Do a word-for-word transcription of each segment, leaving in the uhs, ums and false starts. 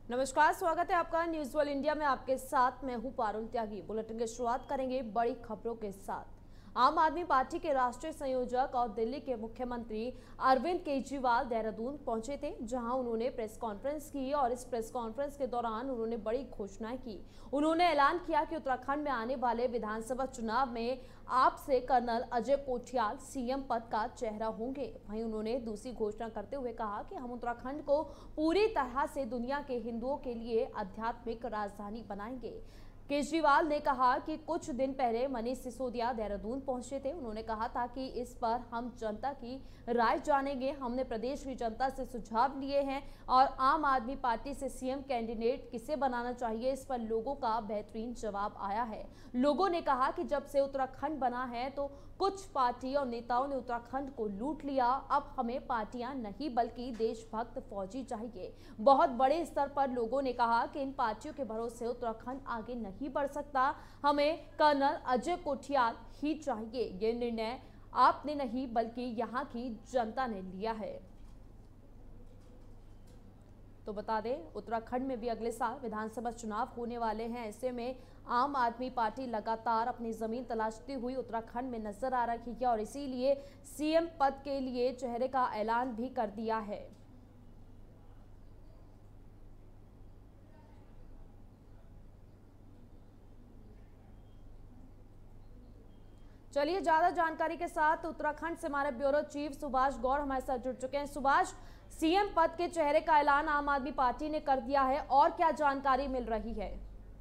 नमस्कार, स्वागत है आपका न्यूज वर्ल्ड इंडिया में। आपके साथ मैं हूं पारुल त्यागी। बुलेटिन की शुरुआत करेंगे बड़ी खबरों के साथ। आम आदमी पार्टी के राष्ट्रीय संयोजक और दिल्ली के मुख्यमंत्री अरविंद केजरीवाल देहरादून पहुंचे थे, जहां उन्होंने प्रेस कॉन्फ्रेंस की और इस प्रेस कॉन्फ्रेंस के दौरान उन्होंने बड़ी घोषणाएं की। उन्होंने ऐलान किया कि उत्तराखंड में आने वाले विधानसभा चुनाव में आप से कर्नल अजय कोठियाल सीएम पद का चेहरा होंगे। वहीं उन्होंने दूसरी घोषणा करते हुए कहा कि हम उत्तराखंड को पूरी तरह से दुनिया के हिंदुओं के लिए आध्यात्मिक राजधानी बनाएंगे। केजरीवाल ने कहा कि कुछ दिन पहले मनीष सिसोदिया देहरादून पहुंचे थे। उन्होंने कहा था कि इस पर हम जनता की राय जानेंगे। हमने प्रदेश की जनता से सुझाव लिए हैं और आम आदमी पार्टी से सीएम कैंडिडेट किसे बनाना चाहिए, इस पर लोगों का बेहतरीन जवाब आया है। लोगों ने कहा कि जब से उत्तराखंड बना है तो कुछ पार्टी और नेताओं ने उत्तराखंड को लूट लिया। अब हमें पार्टियां नहीं बल्कि देशभक्त फौजी चाहिए। बहुत बड़े स्तर पर लोगों ने कहा कि इन पार्टियों के भरोसे उत्तराखंड आगे नहीं ही बढ़ सकता। हमें कर्नल अजय कोठियाल ही चाहिए। ये निर्णय आपने नहीं बल्कि यहाँ की जनता ने लिया है। तो बता दें, उत्तराखंड में भी अगले साल विधानसभा चुनाव होने वाले हैं। ऐसे में आम आदमी पार्टी लगातार अपनी जमीन तलाशती हुई उत्तराखंड में नजर आ रही है और इसीलिए सीएम पद के लिए चेहरे का ऐलान भी कर दिया है। चलिए, ज्यादा जानकारी के साथ उत्तराखंड से हमारे ब्यूरो चीफ सुभाष गौड़ हमारे साथ जुड़ चुके हैं। सुभाष, सीएम पद के चेहरे का ऐलान आम आदमी पार्टी ने कर दिया है और क्या जानकारी मिल रही है?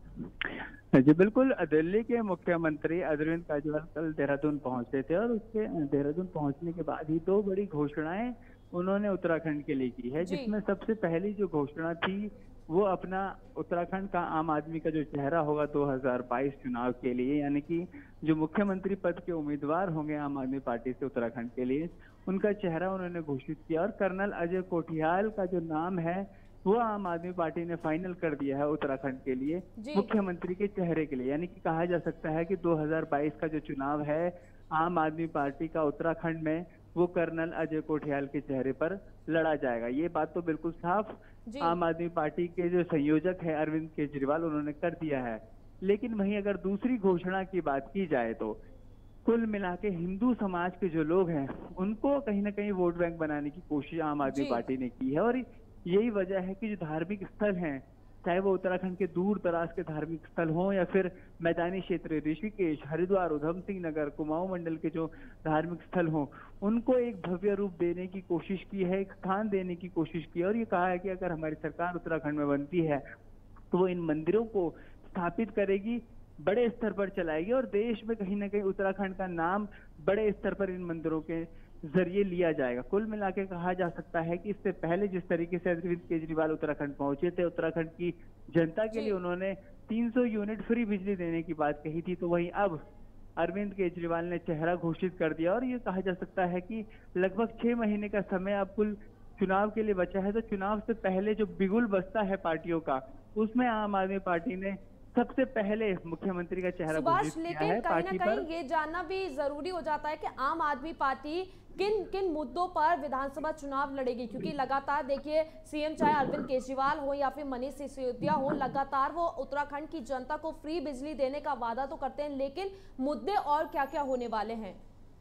जी बिल्कुल, दिल्ली के मुख्यमंत्री अरविंद केजरीवाल कल देहरादून पहुंचे थे और उसके देहरादून पहुंचने के बाद ही दो बड़ी घोषणाएं उन्होंने उत्तराखंड के लिए की है, जिसमें सबसे पहली जो घोषणा थी वो अपना उत्तराखंड का आम आदमी का जो चेहरा होगा दो हज़ार बाईस चुनाव के लिए, यानी कि जो मुख्यमंत्री पद के उम्मीदवार होंगे आम आदमी पार्टी से उत्तराखंड के लिए, उनका चेहरा उन्होंने घोषित किया। और कर्नल अजय कोठियाल का जो नाम है वो आम आदमी पार्टी ने फाइनल कर दिया है उत्तराखंड के लिए मुख्यमंत्री के चेहरे के लिए। यानी कि कहा जा सकता है कि दो हज़ार बाईस का जो चुनाव है आम आदमी पार्टी का उत्तराखंड में, वो कर्नल अजय कोठियाल के चेहरे पर लड़ा जाएगा। ये बात तो बिल्कुल साफ आम आदमी पार्टी के जो संयोजक है अरविंद केजरीवाल, उन्होंने कर दिया है। लेकिन वहीं अगर दूसरी घोषणा की बात की जाए तो कुल मिला के हिंदू समाज के जो लोग हैं उनको कहीं ना कहीं वोट बैंक बनाने की कोशिश आम आदमी पार्टी ने की है। और यही वजह है कि जो धार्मिक स्थल हैं, चाहे वो उत्तराखंड के दूर दराज के धार्मिक स्थल हों या फिर मैदानी क्षेत्र ऋषिकेश, हरिद्वार, उधम सिंह नगर, कुमाऊं मंडल के जो धार्मिक स्थल हों, उनको एक भव्य रूप देने की कोशिश की है, एक स्थान देने की कोशिश की है। और ये कहा है कि अगर हमारी सरकार उत्तराखंड में बनती है तो वो इन मंदिरों को स्थापित करेगी, बड़े स्तर पर चलाएगी और देश में कहीं ना कहीं उत्तराखंड का नाम बड़े स्तर पर इन मंदिरों के जरिए लिया जाएगा। कुल मिला के कहा जा सकता है कि इससे पहले जिस तरीके से अरविंद केजरीवाल उत्तराखंड पहुंचे थे, उत्तराखंड की जनता के लिए उन्होंने तीन सौ यूनिट फ्री बिजली देने की बात कही थी, तो वहीं अब अरविंद केजरीवाल ने चेहरा घोषित कर दिया। और ये कहा जा सकता है कि लगभग छह महीने का समय अब कुल चुनाव के लिए बचा है, तो चुनाव से पहले जो बिगुल बसता है पार्टियों का, उसमें आम आदमी पार्टी ने सबसे पहले मुख्यमंत्री का चेहरा घोषित किया है। कहीं ना कहीं ये जानना भी जरूरी हो जाता है कि आम आदमी पार्टी किन किन मुद्दों पर विधानसभा चुनाव लड़ेगी, क्योंकि लगातार देखिए सीएम चाहे अरविंद केजरीवाल हो या फिर मनीष सिसोदिया हो, लगातार वो उत्तराखंड की जनता को फ्री बिजली देने का वादा तो करते हैं, लेकिन मुद्दे और क्या क्या होने वाले हैं?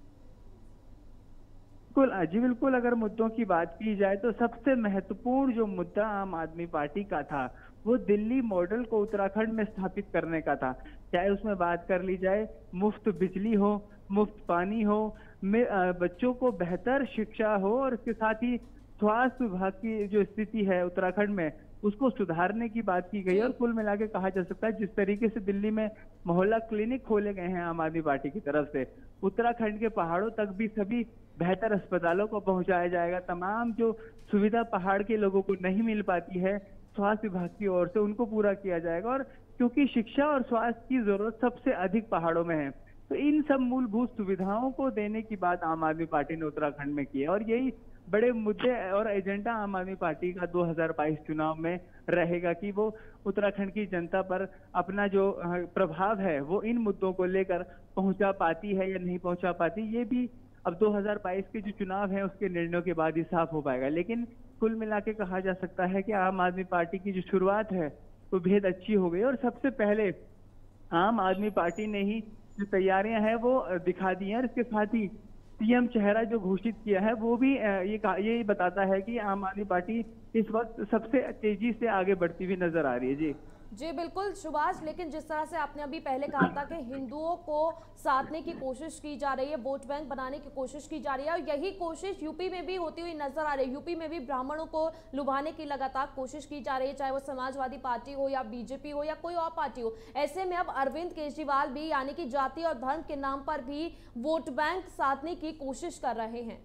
बिल्कुल जी बिल्कुल, अगर मुद्दों की बात की जाए तो सबसे महत्वपूर्ण जो मुद्दा आम आदमी पार्टी का था वो दिल्ली मॉडल को उत्तराखंड में स्थापित करने का था। चाहे उसमें बात कर ली जाए मुफ्त बिजली हो, मुफ्त पानी हो, में बच्चों को बेहतर शिक्षा हो और इसके साथ ही स्वास्थ्य विभाग की जो स्थिति है उत्तराखंड में उसको सुधारने की बात की गई। और कुल मिला के कहा जा सकता है जिस तरीके से दिल्ली में मोहल्ला क्लिनिक खोले गए हैं आम आदमी पार्टी की तरफ से, उत्तराखंड के पहाड़ों तक भी सभी बेहतर अस्पतालों को पहुंचाया जाएगा। तमाम जो सुविधा पहाड़ के लोगों को नहीं मिल पाती है स्वास्थ्य विभाग की ओर से, उनको पूरा किया जाएगा। और क्योंकि शिक्षा और स्वास्थ्य की जरूरत सबसे अधिक पहाड़ों में है, तो इन सब मूलभूत सुविधाओं को देने की बात आम आदमी पार्टी ने उत्तराखंड में की है। और यही बड़े मुद्दे और एजेंडा आम आदमी पार्टी का दो हज़ार बाईस चुनाव में रहेगा कि वो उत्तराखंड की जनता पर अपना जो प्रभाव है वो इन मुद्दों को लेकर पहुंचा पाती है या नहीं पहुंचा पाती। ये भी अब दो हज़ार बाईस के जो चुनाव है उसके निर्णयों के बाद ही साफ हो पाएगा। लेकिन कुल मिला के कहा जा सकता है कि आम आदमी पार्टी की जो शुरुआत है वो बेहद अच्छी हो गई और सबसे पहले आम आदमी पार्टी ने ही जो तैयारियां हैं वो दिखा दी हैं और इसके साथ ही सीएम चेहरा जो घोषित किया है वो भी ये ये बताता है कि आम आदमी पार्टी इस वक्त सबसे तेजी से आगे बढ़ती हुई नजर आ रही है। जी जी बिल्कुल सुभाष, लेकिन जिस तरह से आपने अभी पहले कहा था कि हिंदुओं को साधने की कोशिश की जा रही है, वोट बैंक बनाने की कोशिश की जा रही है, और यही कोशिश यूपी में भी होती हुई नजर आ रही है। यूपी में भी ब्राह्मणों को लुभाने की लगातार कोशिश की जा रही है, चाहे वो समाजवादी पार्टी हो या बीजेपी हो या कोई और पार्टी हो। ऐसे में अब अरविंद केजरीवाल भी यानी कि जाति और धर्म के नाम पर भी वोट बैंक साधने की कोशिश कर रहे हैं।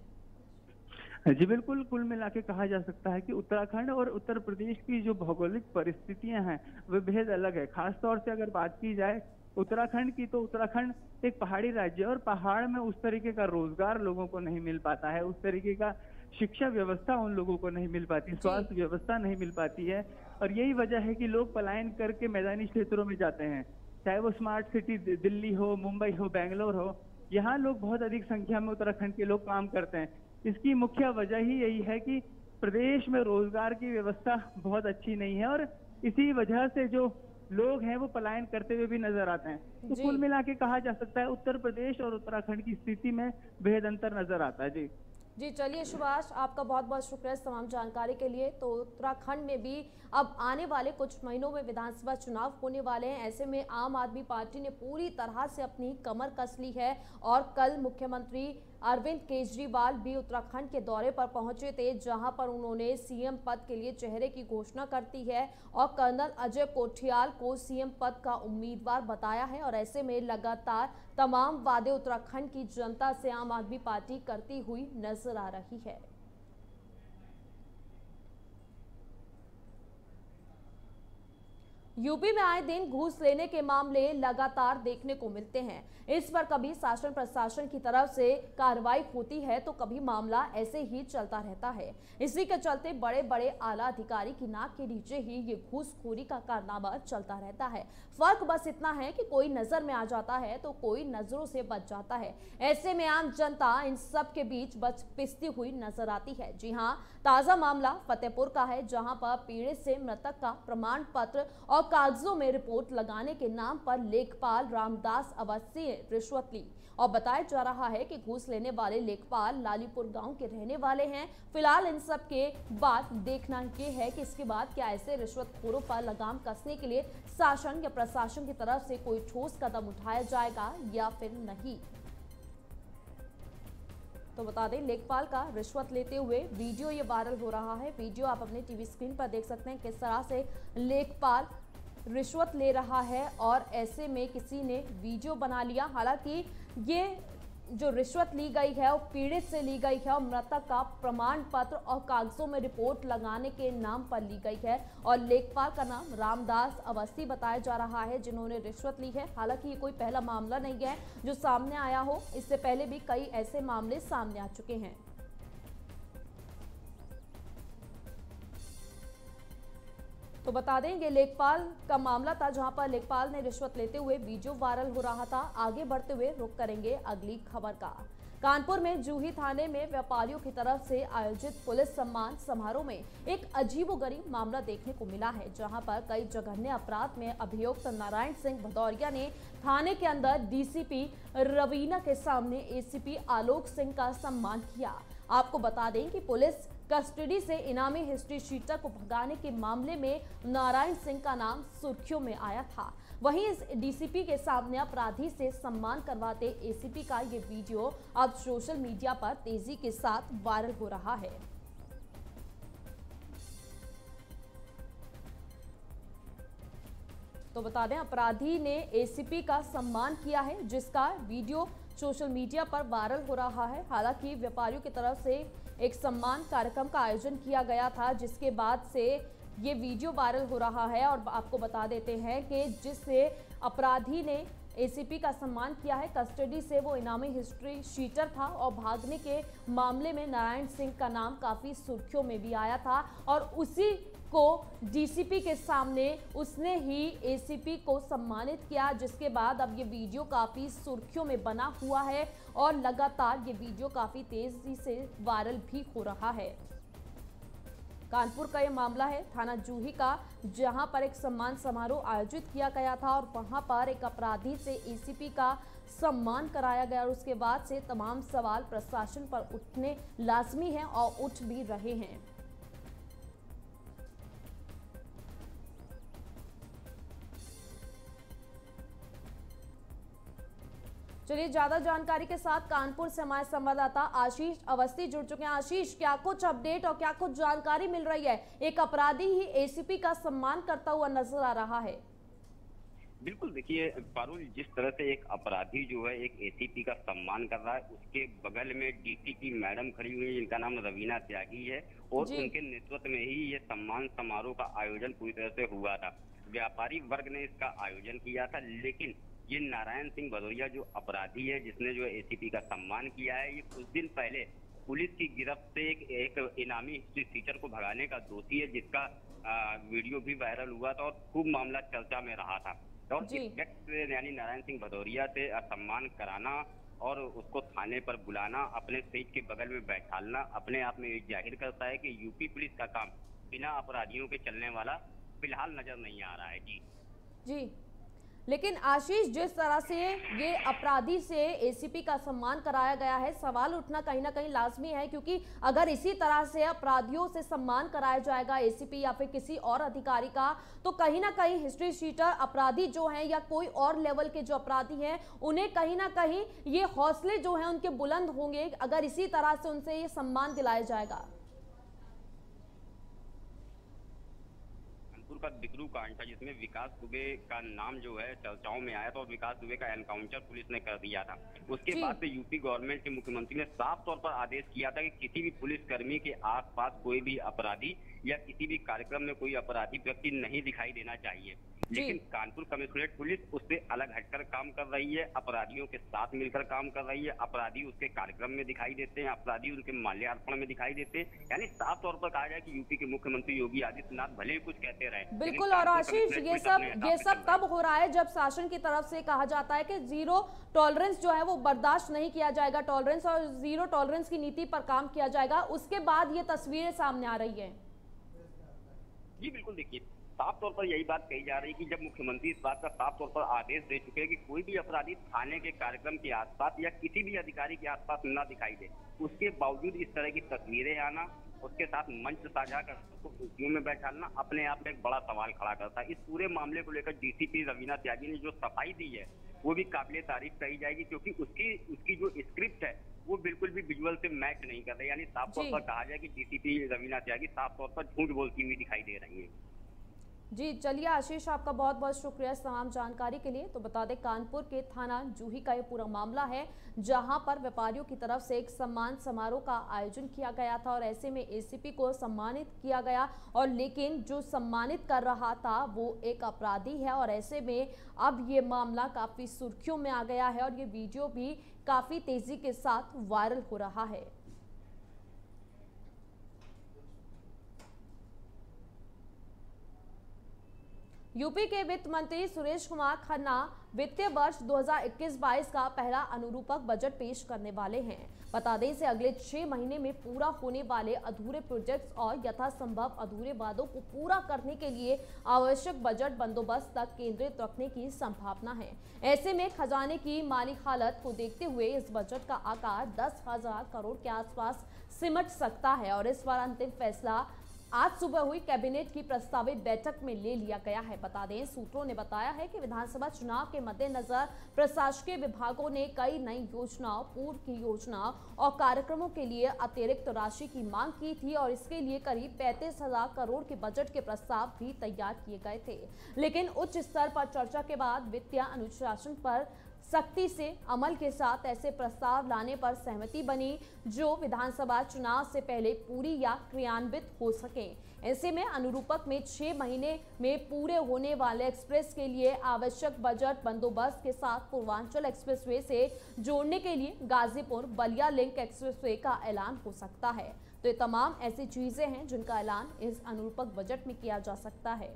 जी बिल्कुल, कुल मिला के कहा जा सकता है कि उत्तराखंड और उत्तर प्रदेश की जो भौगोलिक परिस्थितियां हैं वे बेहद अलग है। खास तौर से अगर बात की जाए उत्तराखंड की, तो उत्तराखंड एक पहाड़ी राज्य है और पहाड़ में उस तरीके का रोजगार लोगों को नहीं मिल पाता है, उस तरीके का शिक्षा व्यवस्था उन लोगों को नहीं मिल पाती, स्वास्थ्य व्यवस्था नहीं मिल पाती है। और यही वजह है कि लोग पलायन करके मैदानी क्षेत्रों में जाते हैं, चाहे वो स्मार्ट सिटी दिल्ली हो, मुंबई हो, बेंगलोर हो। यहाँ लोग बहुत अधिक संख्या में उत्तराखंड के लोग काम करते हैं। इसकी मुख्य वजह ही यही है कि प्रदेश में रोजगार की व्यवस्था बहुत अच्छी नहीं है और इसी वजह से जो लोग हैं वो पलायन करते हुए भी नजर आते हैं। तो कुल मिला के कहा जा सकता है उत्तर प्रदेश और उत्तराखंड की स्थिति में बेहद अंतर नजर आता है। जी जी चलिए सुभाष, आपका बहुत बहुत शुक्रिया इस तमाम जानकारी के लिए। तो उत्तराखंड में भी अब आने वाले कुछ महीनों में विधानसभा चुनाव होने वाले हैं। ऐसे में आम आदमी पार्टी ने पूरी तरह से अपनी कमर कस ली है और कल मुख्यमंत्री अरविंद केजरीवाल भी उत्तराखंड के दौरे पर पहुंचे थे, जहां पर उन्होंने सीएम पद के लिए चेहरे की घोषणा कर दी है और कर्नल अजय कोठियाल को सीएम पद का उम्मीदवार बताया है। और ऐसे में लगातार तमाम वादे उत्तराखंड की जनता से आम आदमी पार्टी करती हुई नजर आ रही है। यूपी में आए दिन घूस लेने के मामले लगातार देखने को मिलते हैं। इस पर कभी शासन प्रशासन की तरफ से कार्रवाई होती है तो कभी मामला ऐसे ही चलता रहता है। इसी के चलते बड़े बड़े आला अधिकारी की नाक के नीचे ही ये घूसखोरी का कारनामा चलता रहता है। फर्क बस इतना है कि कोई नजर में आ जाता है तो कोई नजरों से बच जाता है। ऐसे में आम जनता इन सब के बीच बच पिसती हुई नजर आती है। जी हाँ, ताजा मामला फतेहपुर का है, जहां पर पीड़ित से मृतक का प्रमाण पत्र और कागजों में रिपोर्ट लगाने के नाम पर लेखपाल रामदास अवस्थी ने रिश्वत ली। और बताया जा रहा है कि घूस लेने वाले लेखपाल लालीपुर गांव के रहने वाले हैं। फिलहाल इन सब के बाद देखना ये है कि इसके बाद क्या ऐसे रिश्वतखोरों पर लगाम कसने के लिए शासन या प्रशासन की तरफ से कोई ठोस कदम उठाया जाएगा या फिर नहीं। तो बता दें, लेखपाल का रिश्वत लेते हुए वीडियो ये वायरल हो रहा है। वीडियो आप अपने टीवी स्क्रीन पर देख सकते हैं किस तरह से लेखपाल रिश्वत ले रहा है और ऐसे में किसी ने वीडियो बना लिया। हालांकि ये जो रिश्वत ली गई है वो पीड़ित से ली गई है और मृतक का प्रमाण पत्र और कागजों में रिपोर्ट लगाने के नाम पर ली गई है और लेखपाल का नाम रामदास अवस्थी बताया जा रहा है जिन्होंने रिश्वत ली है। हालांकि ये कोई पहला मामला नहीं है जो सामने आया हो, इससे पहले भी कई ऐसे मामले सामने आ चुके हैं। तो बता दें, ये लेखपाल का मामला था जहां पर लेखपाल ने रिश्वत लेते हुए वीडियो वायरल हो रहा था। आगे बढ़ते हुए रुख करेंगे अगली खबर का। कानपुर में जूही थाने में व्यापारियों की तरफ से आयोजित पुलिस सम्मान समारोह में एक अजीबोगरीब मामला देखने को मिला है, जहां पर कई जघन्य अपराध में अभियुक्त नारायण सिंह भदौरिया ने थाने के अंदर डीसीपी रवीना के सामने एसीपी आलोक सिंह का सम्मान किया। आपको बता दें कि पुलिस कस्टडी से इनामी हिस्ट्री शीटर को भगाने के मामले में नारायण सिंह का नाम सुर्खियों में आया था। वहीं इस डीसीपी के सामने अपराधी से सम्मान करवाते एसीपी का ये वीडियो अब सोशल मीडिया पर तेजी के साथ वायरल हो रहा है। तो बता दें, अपराधी ने एसीपी का सम्मान किया है, जिसका वीडियो सोशल मीडिया पर वायरल हो रहा है। हालांकि व्यापारियों की तरफ से एक सम्मान कार्यक्रम का आयोजन किया गया था, जिसके बाद से ये वीडियो वायरल हो रहा है। और आपको बता देते हैं कि जिससे अपराधी ने एसीपी का सम्मान किया है। कस्टडी से वो इनामी हिस्ट्री शीटर था और भागने के मामले में नारायण सिंह का नाम काफी सुर्खियों में भी आया था और उसी को डीसीपी के सामने उसने ही एसीपी को सम्मानित किया, जिसके बाद अब ये वीडियो काफी सुर्खियों में बना हुआ है और लगातार ये वीडियो काफी तेजी से वायरल भी हो रहा है। कानपुर का ये मामला है, थाना जूही का, जहां पर एक सम्मान समारोह आयोजित किया गया था और वहां पर एक अपराधी से एसीपी का सम्मान कराया गया और उसके बाद से तमाम सवाल प्रशासन पर उठने लाजमी हैं और उठ भी रहे हैं। चलिए ज्यादा जानकारी के साथ कानपुर से हमारे संवाददाता आशीष अवस्थी जुड़ चुके हैं। आशीष, क्या कुछ अपडेट और क्या कुछ जानकारी मिल रही है? एक अपराधी ही एसीपी का सम्मान करता हुआ नजर आ रहा है। बिल्कुल, देखिए पारुल, जिस तरह से एक अपराधी जो है एक एसीपी का सम्मान कर रहा है, उसके बगल में डीटीपी मैडम खड़ी हुई है जिनका नाम रवीना त्यागी है और उनके नेतृत्व में ही ये सम्मान समारोह का आयोजन पूरी तरह से हुआ था। व्यापारी वर्ग ने इसका आयोजन किया था, लेकिन ये नारायण सिंह भदौरिया जो अपराधी है जिसने जो एसीपी का सम्मान किया है, ये कुछ दिन पहले पुलिस की गिरफ्त से एक, एक इनामी हिस्ट्री टीचर को भगाने का दोषी है, जिसका आ, वीडियो भी वायरल हुआ था और खूब मामला चर्चा में रहा था। और इस व्यक्ति यानी नारायण सिंह भदौरिया से सम्मान कराना और उसको थाने पर बुलाना, अपने सीट के बगल में बैठालना अपने आप में जाहिर करता है कि यूपी पुलिस का काम बिना अपराधियों के चलने वाला फिलहाल नजर नहीं आ रहा है। जी जी लेकिन आशीष, जिस तरह से ये अपराधी से एसीपी का सम्मान कराया गया है, सवाल उठना कहीं ना कहीं लाजमी है, क्योंकि अगर इसी तरह से अपराधियों से सम्मान कराया जाएगा एसीपी या फिर किसी और अधिकारी का, तो कहीं ना कहीं हिस्ट्री शीटर अपराधी जो हैं या कोई और लेवल के जो अपराधी हैं, उन्हें कहीं ना कहीं ये हौसले जो हैं उनके बुलंद होंगे अगर इसी तरह से उनसे ये सम्मान दिलाया जाएगा। का बिकरू कांड था जिसमें विकास दुबे का नाम जो है चर्चाओं में आया था और विकास दुबे का एनकाउंटर पुलिस ने कर दिया था। उसके बाद से यूपी गवर्नमेंट के मुख्यमंत्री ने साफ तौर पर आदेश किया था कि किसी भी पुलिसकर्मी के आसपास कोई भी अपराधी या किसी भी कार्यक्रम में कोई अपराधी व्यक्ति नहीं दिखाई देना चाहिए। लेकिन कानपुर कमिश्नरेट पुलिस उससे अलग हटकर काम कर रही है, अपराधियों के साथ मिलकर काम कर रही है। अपराधी उसके कार्यक्रम में दिखाई देते हैं, अपराधी उनके माल्यार्पण में दिखाई देते हैं। यानी साफ तौर पर कहा जाए कि यूपी के मुख्यमंत्री योगी आदित्यनाथ भले ही कुछ कहते रहे, बिल्कुल। और आशीष, ये सब ये सब तब हो रहा है जब शासन की तरफ से कहा जाता है कि जीरो टॉलरेंस जो है वो बर्दाश्त नहीं किया जाएगा, टॉलरेंस और जीरो टॉलरेंस की नीति पर काम किया जाएगा। उसके बाद ये तस्वीरें सामने आ रही है। जी बिल्कुल, देखिए साफ तौर पर यही बात कही जा रही है कि जब मुख्यमंत्री इस बात का साफ तौर पर आदेश दे चुके हैं कि कोई भी अपराधी थाने के कार्यक्रम के आसपास या किसी भी अधिकारी के आसपास न दिखाई दे, उसके बावजूद इस तरह की तस्वीरें आना, उसके साथ मंच साझा कर उसको कुर्सियों में बैठाना अपने आप में एक बड़ा सवाल खड़ा करता है। इस पूरे मामले को लेकर डीसीपी रवीना त्यागी ने जो सफाई दी है वो भी काबिले तारीफ कही जाएगी, क्योंकि उसकी उसकी जो स्क्रिप्ट है वो बिल्कुल भी विजुअल से मैच नहीं कर रही। यानी साफ तौर पर कहा जाए कि डीसीपी रवीना त्यागी साफ तौर पर झूठ बोलती हुई दिखाई दे रही है। जी चलिए आशीष, आपका बहुत बहुत शुक्रिया इस तमाम जानकारी के लिए। तो बता दें, कानपुर के थाना जूही का ये पूरा मामला है जहां पर व्यापारियों की तरफ से एक सम्मान समारोह का आयोजन किया गया था और ऐसे में एसीपी को सम्मानित किया गया, और लेकिन जो सम्मानित कर रहा था वो एक अपराधी है और ऐसे में अब ये मामला काफी सुर्खियों में आ गया है और ये वीडियो भी काफी तेजी के साथ वायरल हो रहा है। यूपी के वित्त मंत्री सुरेश कुमार खन्ना वित्तीय वर्ष दो हज़ार इक्कीस बाईस का पहला अनुरूपक बजट पेश करने वाले हैं। बता दें, से अगले छह महीने में पूरा होने वाले अधूरे प्रोजेक्ट्स और यथासंभव अधूरे वादों को पूरा करने के लिए आवश्यक बजट बंदोबस्त तक केंद्रित रखने की संभावना है। ऐसे में खजाने की माली हालत को देखते हुए इस बजट का आकार दस हजार करोड़ के आसपास सिमट सकता है और इस पर अंतिम फैसला आज सुबह हुई कैबिनेट की प्रस्तावित बैठक में ले लिया गया है। बता दें, सूत्रों ने बताया है कि विधानसभा चुनाव के मद्देनजर प्रशासकीय विभागों ने कई नई योजनाओं, पूर्व की योजना और कार्यक्रमों के लिए अतिरिक्त राशि की मांग की थी और इसके लिए करीब पैंतीस हजार करोड़ के बजट के प्रस्ताव भी तैयार किए गए थे। लेकिन उच्च स्तर पर चर्चा के बाद वित्तीय अनुशासन पर सख्ती से अमल के साथ ऐसे प्रस्ताव लाने पर सहमति बनी जो विधानसभा चुनाव से पहले पूरी या क्रियान्वित हो सके। ऐसे में अनुरूपक में छह महीने में पूरे होने वाले एक्सप्रेस के लिए आवश्यक बजट बंदोबस्त के साथ पूर्वांचल एक्सप्रेसवे से जोड़ने के लिए गाजीपुर बलिया लिंक एक्सप्रेसवे का ऐलान हो सकता है। तो ये तमाम ऐसी चीजें हैं जिनका ऐलान इस अनुरूपक बजट में किया जा सकता है।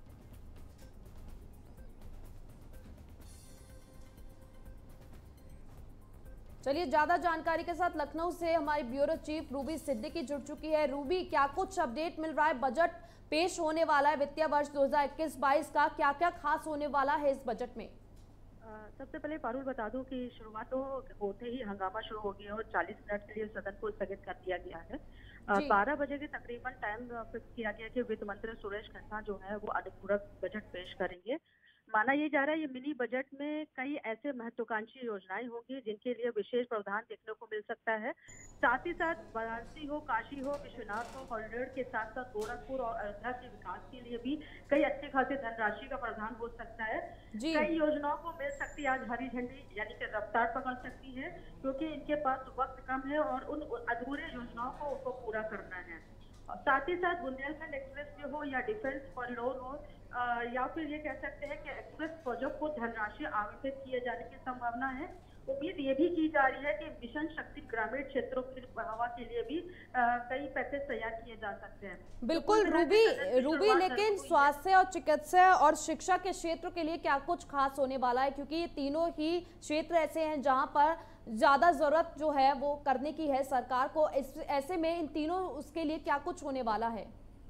चलिए, ज्यादा जानकारी के साथ लखनऊ से हमारी ब्यूरो चीफ रूबी सिद्दीकी जुड़ चुकी है। रूबी, क्या कुछ अपडेट मिल रहा है? बजट पेश होने वाला है वित्तीय वर्ष दो हज़ार इक्कीस बाईस का, क्या क्या खास होने वाला है इस बजट में? सबसे पहले पारुल बता दूं कि शुरुआत तो होते ही हंगामा शुरू हो गया और चालीस मिनट के लिए सदन को स्थगित कर दिया गया है। बारह बजे के तकरीबन टाइम फिक्स किया गया कि वित्त मंत्री सुरेश खन्ना जो है वो अनुपूरक बजट पेश करेंगे। माना ये जा रहा है ये मिनी बजट में कई ऐसे महत्वाकांक्षी योजनाएं होंगी जिनके लिए विशेष प्रावधान देखने को मिल सकता है। साथ ही साथ वाराणसी हो, काशी हो, विश्वनाथ हो, कॉरिडोर के साथ साथ गोरखपुर और अयोध्या के विकास के लिए भी कई अच्छे खासे धनराशि का प्रावधान हो सकता है। कई योजनाओं को मिल सकती है आज हरी झंडी, यानी कि रफ्तार पकड़ सकती है, क्योंकि इनके पास वक्त कम है और उन अधूरे योजनाओं को उनको पूरा करना है। साथ ही साथ बुंदेलखंड एक्सप्रेस वे हो या डिफेंस कॉरिडोर हो, आ, या फिर ये कह सकते हैं कि एक्सप्रेस प्रोजेक्ट को धनराशि आवंटित किए जाने की संभावना है। उम्मीद ये भी की जा रही है कि मिशन शक्ति ग्रामीण क्षेत्रों की बढ़ावा के लिए भी आ, कई पैकेज तैयार किए जा सकते हैं। बिल्कुल तो रूबी रूबी लेकिन स्वास्थ्य और चिकित्सा और शिक्षा के क्षेत्र के लिए क्या कुछ खास होने वाला है? क्योंकि ये तीनों ही क्षेत्र ऐसे हैं जहां पर ज्यादा जरूरत जो है वो करने की है सरकार को। इस ऐसे में इन तीनों उसके लिए क्या कुछ होने वाला है?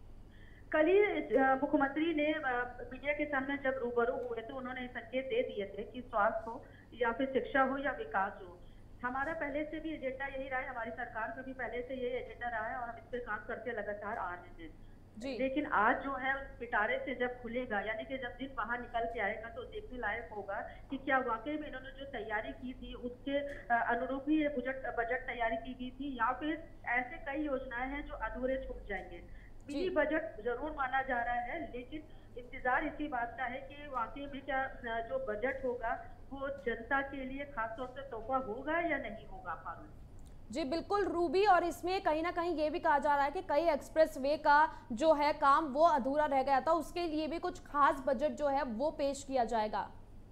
कल ही मुख्यमंत्री ने मीडिया के सामने जब रूबरू हुए थे उन्होंने संकेत दे दिए थे कि स्वास्थ्य हो या फिर शिक्षा हो या विकास हो, हमारा पहले से भी एजेंडा यही रहा है, हमारी सरकार का भी पहले से यही एजेंडा रहा है और हम इस पर काम करते लगातार आ रहे हैं। जी। लेकिन आज जो है पिटारे से जब खुलेगा, यानी कि जब दिन बाहर निकल के आएगा तो देखने लायक होगा कि क्या वाकई में इन्होंने जो तैयारी की थी उसके अनुरूप ही बजट बजट तैयारी की गई थी या फिर ऐसे कई योजनाएं हैं जो अधूरे छूट जाएंगे। मिनी बजट जरूर माना जा रहा है, लेकिन इंतजार इसी बात का है कि वाकई में क्या जो बजट होगा वो जनता के लिए खासतौर से तोहफा होगा या नहीं होगा। फारूक जी बिल्कुल रूबी, और इसमें कहीं ना कहीं ये भी कहा जा रहा है कि कई एक्सप्रेस वे का जो है काम वो अधूरा रह गया था, उसके लिए भी कुछ खास बजट जो है वो पेश किया जाएगा।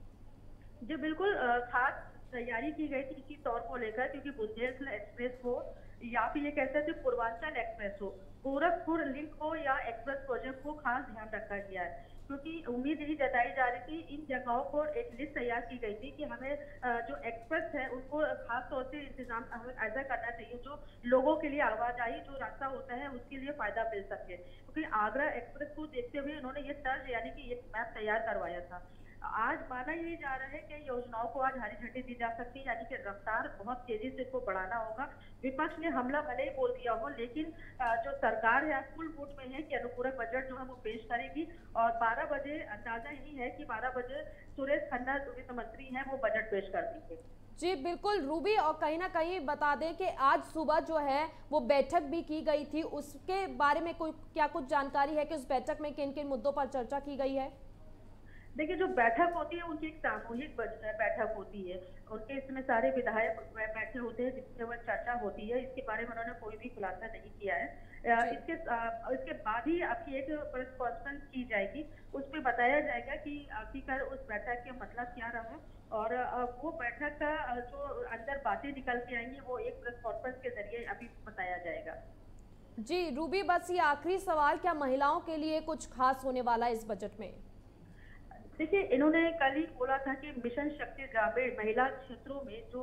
जी बिल्कुल, खास तैयारी की गई थी इसी तौर को लेकर, क्योंकि बुंदेलखंड एक्सप्रेस हो या फिर ये कहते थे पूर्वांचल एक्सप्रेस हो, गोरखपुर लिंक हो या एक्सप्रेस प्रोजेक्ट को खास ध्यान रखा गया है, क्योंकि उम्मीद यही जताई जा रही थी। इन जगहों पर एक लिस्ट तैयार की गई थी कि हमें जो एक्सप्रेस है उनको खास तौर से इंतजाम हमें ऐसा करना चाहिए जो लोगों के लिए आवाजाही जो रास्ता होता है उसके लिए फायदा मिल सके, क्योंकि आगरा एक्सप्रेस को देखते हुए उन्होंने ये तर्ज यानी कि एक मैप तैयार करवाया था। आज माना यही जा रहा है कि योजनाओं को आज हरी झंडी दी जा सकती है, यानी कि रफ्तार बहुत तेजी से इसको बढ़ाना होगा। विपक्ष ने हमला भले ही बोल दिया हो, लेकिन जो सरकार है फुल मूड में है कि अनुपूरक बजट जो है वो पेश करेगी और बारह बजे अंदाजा यही है कि बारह बजे सुरेश खन्ना जो वित्त मंत्री हैं वो बजट पेश कर देंगे। जी बिल्कुल रूबी, और कहीं ना कहीं बता दें कि आज सुबह जो है वो बैठक भी की गई थी, उसके बारे में कोई क्या कुछ जानकारी है कि उस बैठक में किन किन मुद्दों पर चर्चा की गई है? देखिए, जो बैठक होती है उनकी एक सामूहिक बैठक होती है, उनके इसमें सारे विधायक बैठे होते हैं जिससे वह चर्चा होती है। इसके बारे में उन्होंने कोई भी खुलासा नहीं किया है। इसके इसके बाद ही आपकी एक प्रेस कॉन्फ्रेंस की जाएगी, उसमें बताया जाएगा कि आखिरकार उस बैठक का मतलब क्या रहा और वो बैठक का जो अंदर बातें निकल के आएंगी वो एक प्रेस कॉन्फ्रेंस के जरिए अभी बताया जाएगा। जी रूबी, बस ये आखिरी सवाल, क्या महिलाओं के लिए कुछ खास होने वाला है इस बजट में? देखिए, इन्होंने कल ही बोला था कि मिशन शक्ति ग्रामीण महिला क्षेत्रों में जो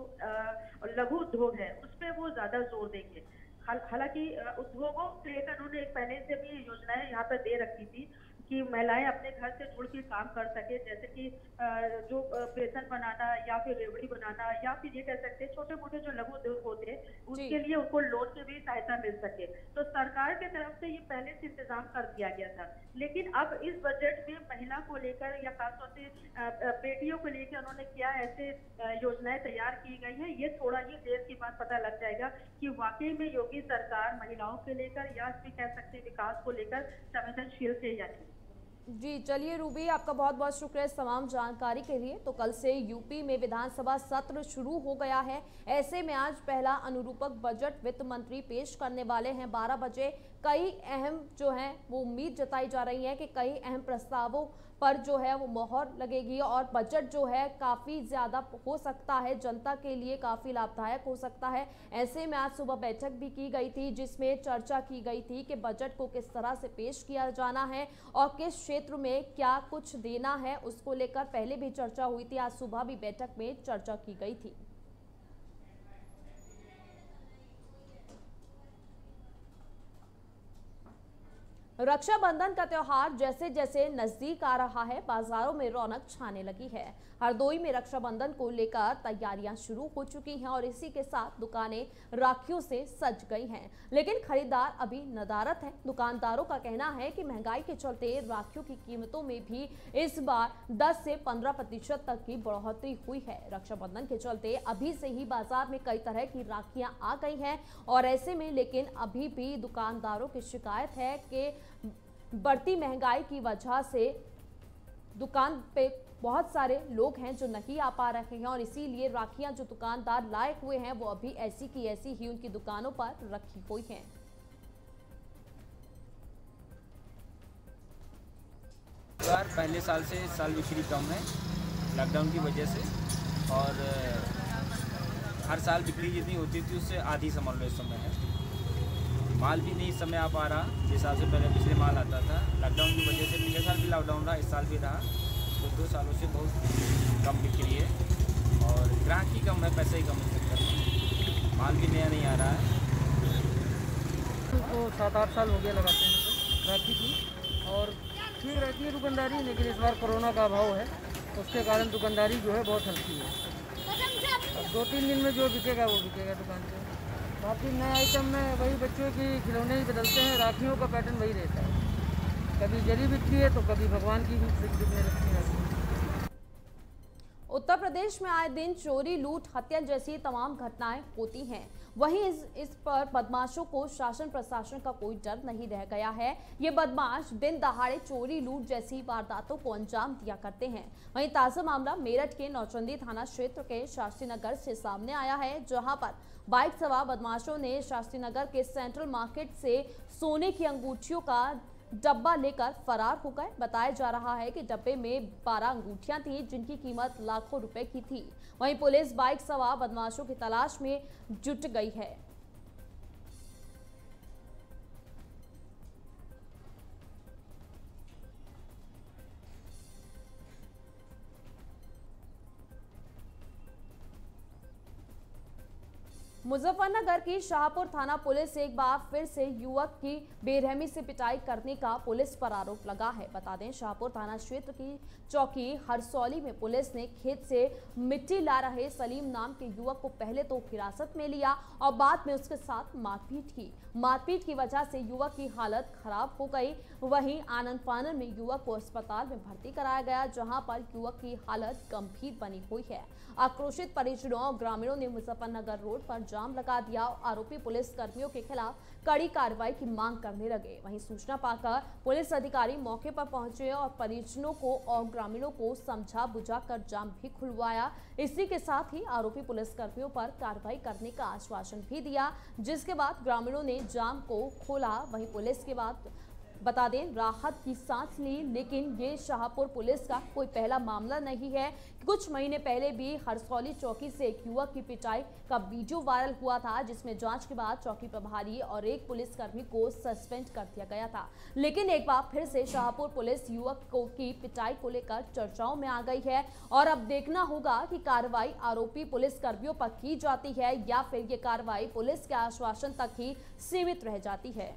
लघु उद्योग है उस पर वो ज्यादा जोर देंगे। हालांकि उद्योगों को लेकर उन्होंने एक पहले से भी योजनाएं यहाँ पर दे रखी थी कि महिलाएं अपने घर से जुड़ के काम कर सके, जैसे कि जो बेसन बनाना या फिर रेवड़ी बनाना या फिर ये कह सकते हैं छोटे मोटे जो लघु उद्योग होते हैं उसके लिए उनको लोन की भी सहायता मिल सके। तो सरकार की तरफ से ये पहले से इंतजाम कर दिया गया था, लेकिन अब इस बजट में महिला को लेकर या खासतौर से बेटियों को लेकर उन्होंने क्या ऐसे योजनाएं तैयार की गई है, ये थोड़ा ही देर के बाद पता लग जाएगा कि वाकई में योगी सरकार महिलाओं के लेकर या फिर कह सकते विकास को लेकर संवेदनशील थे या नहीं। जी चलिए रूबी, आपका बहुत बहुत शुक्रिया इस तमाम जानकारी के लिए। तो कल से यूपी में विधानसभा सत्र शुरू हो गया है। ऐसे में आज पहला अनुरूपक बजट वित्त मंत्री पेश करने वाले हैं बारह बजे। कई अहम जो है वो उम्मीद जताई जा रही है कि कई अहम प्रस्तावों पर जो है वो मोहर लगेगी और बजट जो है काफ़ी ज़्यादा हो सकता है, जनता के लिए काफ़ी लाभदायक हो सकता है। ऐसे में आज सुबह बैठक भी की गई थी जिसमें चर्चा की गई थी कि बजट को किस तरह से पेश किया जाना है और किस क्षेत्र में क्या कुछ देना है, उसको लेकर पहले भी चर्चा हुई थी। आज सुबह भी बैठक में चर्चा की गई थी। रक्षाबंधन का त्योहार जैसे जैसे नजदीक आ रहा है, बाजारों में रौनक छाने लगी है। हरदोई में रक्षाबंधन को लेकर तैयारियां शुरू हो चुकी हैं और इसी के साथ दुकानें राखियों से सज गई हैं, लेकिन खरीदार अभी नदारत हैं। दुकानदारों का कहना है कि महंगाई के चलते राखियों की कीमतों में भी इस बार दस से पंद्रह प्रतिशत तक की बढ़ोतरी हुई है। रक्षाबंधन के चलते अभी से ही बाजार में कई तरह की राखियां आ गई हैं और ऐसे में लेकिन अभी भी दुकानदारों की शिकायत है कि बढ़ती महंगाई की वजह से दुकान पे बहुत सारे लोग हैं जो नहीं आ पा रहे हैं और इसीलिए राखियां जो दुकानदार लाए हुए हैं वो अभी ऐसी की ऐसी ही उनकी दुकानों पर रखी हुई हैं। बार पहले साल से इस साल बिक्री कम है लॉकडाउन की वजह से, और हर साल बिक्री जितनी होती थी उससे आधी समझ लो इस समय है। माल भी नहीं इस समय आ पा रहा जिस हिसाब से पहले पिछले माल आता था। लॉकडाउन की वजह से पिछले साल भी लॉकडाउन रहा, इस साल भी रहा, तो दो सालों से बहुत कम बिक्री है और ग्राहक ही कम है, पैसे ही कम है चक्कर में, माल भी नया नहीं आ रहा है। तो सात आठ साल हो गया लगाते हैं तो राखी की, और ठीक रहती है दुकानदारी, लेकिन इस बार कोरोना का अभाव है उसके कारण दुकानदारी जो है बहुत हल्की है। अब दो तीन दिन में जो बिकेगा वो बिकेगा दुकान से। बाकी नए आइटम में वही बच्चों की खिलौने ही बदलते हैं, राखियों का पैटर्न वही रहता है। कभी जरी बिकती है तो कभी भगवान की भी बिकने लगती है। उत्तर प्रदेश में आए दिन चोरी, लूट, हत्या जैसी तमाम घटनाएं होती हैं। वहीं इस इस पर बदमाशों को शासन प्रशासन का कोई डर नहीं रह गया है। ये बदमाश दिन दहाड़े चोरी, लूट जैसी वारदातों को अंजाम दिया करते हैं। वहीं ताजा मामला मेरठ के नौचंदी थाना क्षेत्र के शास्त्री नगर से सामने आया है, जहां पर बाइक सवार बदमाशों ने शास्त्री नगर के सेंट्रल मार्केट से सोने की अंगूठियों का डब्बा लेकर फरार हो गए। बताया जा रहा है कि डब्बे में बारह अंगूठियां थी जिनकी कीमत लाखों रुपए की थी। वहीं पुलिस बाइक सवार बदमाशों की तलाश में जुट गई है। मुजफ्फरनगर की शाहपुर थाना पुलिस एक बार फिर से युवक की बेरहमी से पिटाई करने का पुलिस पर आरोप लगा है। बता दें, शाहपुर थाना क्षेत्र की चौकी हरसौली में पुलिस ने खेत से मिट्टी ला रहे सलीम नाम के युवक को पहले तो हिरासत में लिया और बाद में उसके साथ मारपीट की। मारपीट की वजह से युवक की हालत खराब हो गई। वहीं आनंद फानन में युवक को अस्पताल में भर्ती कराया गया, जहां पर युवक की हालत गंभीर बनी हुई है। आक्रोशित परिजनों और ग्रामीणों ने मुजफ्फरनगर रोड पर जाम लगा दिया और आरोपी पुलिस कर्मियों के खिलाफ कड़ी कार्रवाई की मांग करने लगे। वहीं सूचना पाकर पुलिस अधिकारी मौके पर पहुंचे और परिजनों को और ग्रामीणों को समझा बुझाकर जाम भी खुलवाया। इसी के साथ ही आरोपी पुलिस कर्मियों पर कार्रवाई करने का आश्वासन भी दिया, जिसके बाद ग्रामीणों ने जाम को खोला। वहीं पुलिस के बाद बता दें राहत की सांस ली, लेकिन ये शाहपुर पुलिस का कोई पहला मामला नहीं है। कुछ महीने पहले भी हरसौली चौकी से एक युवक की पिटाई का वीडियो वायरल हुआ था, जिसमें जांच के बाद चौकी प्रभारी और एक पुलिसकर्मी को सस्पेंड कर दिया गया था। लेकिन एक बार फिर से शाहपुर पुलिस युवक को की पिटाई को लेकर चर्चाओं में आ गई है और अब देखना होगा कि कार्रवाई आरोपी पुलिसकर्मियों पर की जाती है या फिर ये कार्रवाई पुलिस के आश्वासन तक ही सीमित रह जाती है।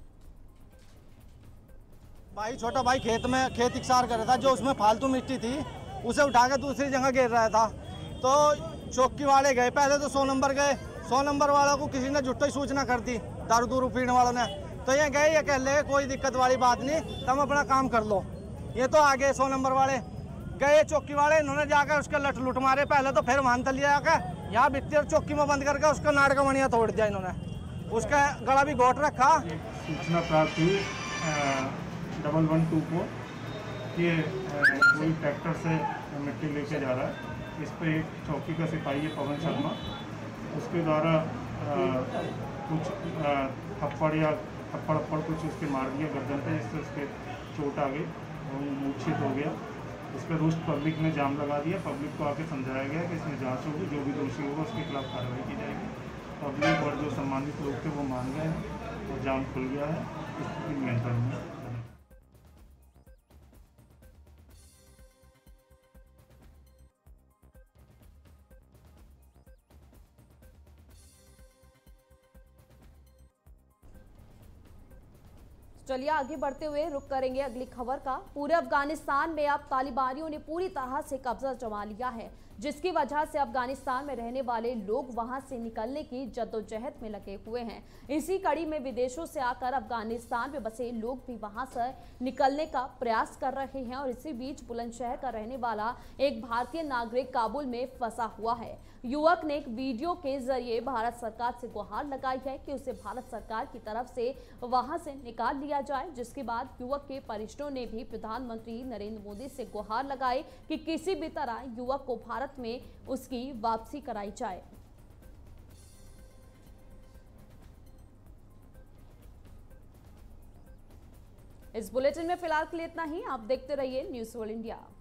भाई छोटा भाई खेत में खेत इकसार कर रहा था, जो उसमें फालतू मिट्टी थी उसे उठा के दूसरी जगह गिर रहा था। तो चौकी वाले गए, पहले तो सौ नंबर गए, सौ नंबर वालों को किसी ने जुट्टा ही सूचना कर दी, दारू दूरू पीने वालों ने। तो ये गए, ये कह ले कोई दिक्कत वाली बात नहीं, तुम अपना काम कर लो। ये तो आगे सौ नंबर वाले गए, चौकी वाले इन्होंने जाकर उसके लट लुट मारे। पहले तो फिर मान लिया जाकर यहाँ भित्ती और चौकी में बंद करके उसका नाटक मणिया तोड़ दिया इन्होंने, उसका गला भी घोट रखा। सूचना प्राप्त हुई डबल वन टू फोर देखिए कोई ट्रैक्टर से मिट्टी लेके जा रहा है, इस पे एक चौकी का सिपाही है पवन शर्मा, उसके द्वारा कुछ थप्पड़ या थप्पड़ थप्पड़ कुछ उसके मार दिया गर्दन पे, जिससे उसके चोट आ गई और मूर्छित हो गया। इस पर रुष्ट पब्लिक ने जाम लगा दिया। पब्लिक को आके समझाया गया कि इसमें जांच होगी, जो भी दोषी होगा उसके खिलाफ कार्रवाई की जाएगी। पब्लिक और जो सम्मानित लोग थे वो मान गए हैं और जाम खुल गया है, स्थिति नियंत्रण में। चलिए आगे बढ़ते हुए रुक करेंगे अगली खबर का। पूरे अफगानिस्तान में अब तालिबानियों ने पूरी तरह से कब्जा जमा लिया है, जिसकी वजह से अफगानिस्तान में रहने वाले लोग वहां से निकलने की जद्दोजहद में लगे हुए हैं। इसी कड़ी में विदेशों से आकर अफगानिस्तान में बसे लोग भी वहां से निकलने का प्रयास कर रहे हैं और इसी बीच बुलंदशहर का रहने वाला एक भारतीय नागरिक काबुल में फंसा हुआ है। युवक ने एक वीडियो के जरिए भारत सरकार से गुहार लगाई है कि उसे भारत सरकार की तरफ से वहां से निकाल लिया जाए, जिसके बाद युवक के परिजनों ने भी प्रधानमंत्री नरेंद्र मोदी से गुहार लगाई कि किसी भी तरह युवक को भारत में उसकी वापसी कराई जाए। इस बुलेटिन में फिलहाल के लिए इतना ही। आप देखते रहिए न्यूज़ वर्ल्ड इंडिया।